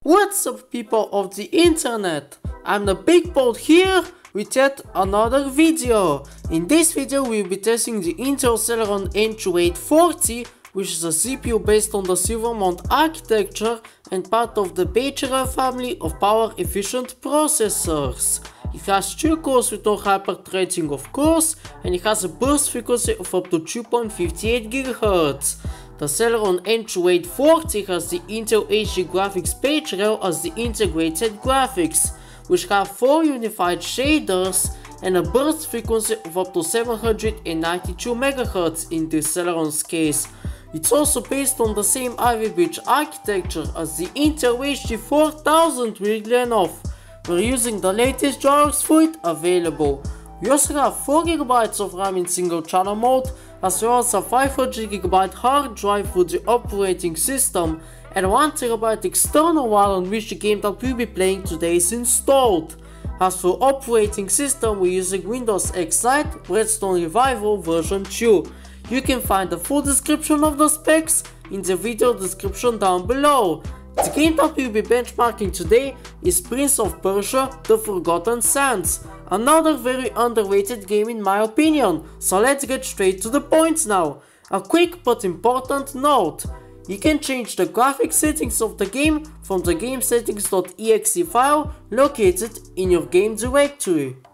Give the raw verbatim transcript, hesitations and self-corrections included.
What's up, people of the internet? I'm the Big Bolt here with yet another video. In this video we'll be testing the Intel Celeron N twenty-eight forty, which is a C P U based on the Silvermont architecture and part of the Beechera family of power efficient processors. It has two cores with no hyperthreading of course, and it has a burst frequency of up to two point five eight gigahertz. The Celeron N twenty-eight forty has the Intel H D graphics page rail as the integrated graphics, which have four unified shaders and a burst frequency of up to seven hundred ninety-two megahertz in the Celeron's case. It's also based on the same Ivy Bridge architecture as the Intel H D four thousand with Lenovo. We're using the latest drivers for it available. We also have four gigabytes of RAM in single channel mode, as well as a five hundred gigabyte hard drive for the operating system, and one terabyte external one on which the game that we'll be playing today is installed. As for operating system, we're using Windows X Lite Redstone Revival version two. You can find the full description of the specs in the video description down below. The game that we'll be benchmarking today is Prince of Persia: The Forgotten Sands, another very underrated game in my opinion, so let's get straight to the point now. A quick but important note: you can change the graphic settings of the game from the game settings dot E X E file located in your game directory.